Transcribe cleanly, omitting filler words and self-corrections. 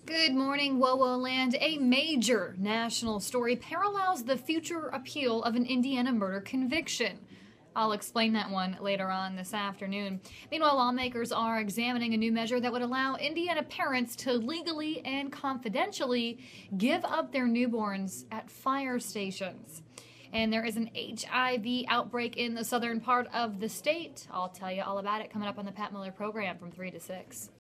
Good morning, WoWo Land. A major national story parallels the future appeal of an Indiana murder conviction. I'll explain that one later on this afternoon. Meanwhile, lawmakers are examining a new measure that would allow Indiana parents to legally and confidentially give up their newborns at fire stations. And there is an HIV outbreak in the southern part of the state. I'll tell you all about it coming up on the Pat Miller program from 3 to 6.